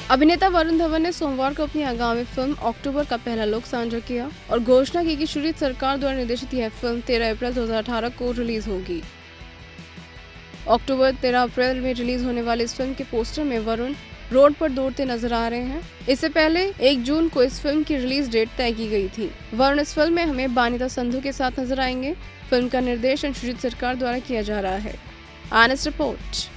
अभिनेता वरुण धवन ने सोमवार को अपनी आगामी फिल्म अक्टूबर का पहला लुक साझा किया और घोषणा की कि श्री सरकार द्वारा निर्देशित यह फिल्म 13 अप्रैल 2018 को रिलीज होगी। अक्टूबर 13 अप्रैल में रिलीज होने वाली इस फिल्म के पोस्टर में वरुण रोड पर दौड़ते नजर आ रहे हैं। इससे पहले 1 जून को इस फिल्म की रिलीज डेट तय की गई थी। वरुण इस फिल्म में हमें बानीता संधू के साथ नजर आएंगे। फिल्म का निर्देशन श्री सरकार द्वारा किया जा रहा है। आनस रिपोर्ट।